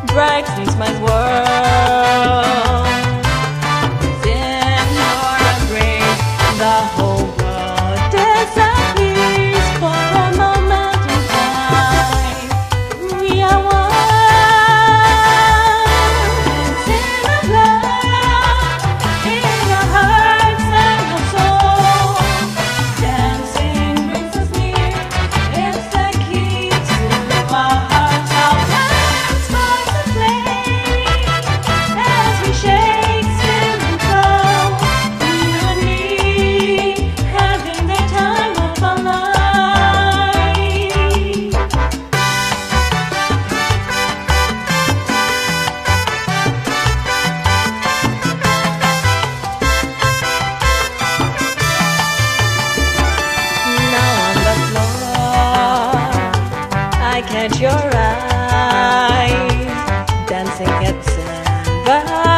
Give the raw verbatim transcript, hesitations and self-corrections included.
brightens my world. In your embrace, the whole world disappears for a moment in time. We are one. Sing of love in our hearts and our souls. Dancing brings us near. It's the key to our hearts. Our hands sparks a flame as we shake, spin and flow. You and me having the time of our life. Now on the floor, I catch your eyes dancing at samba.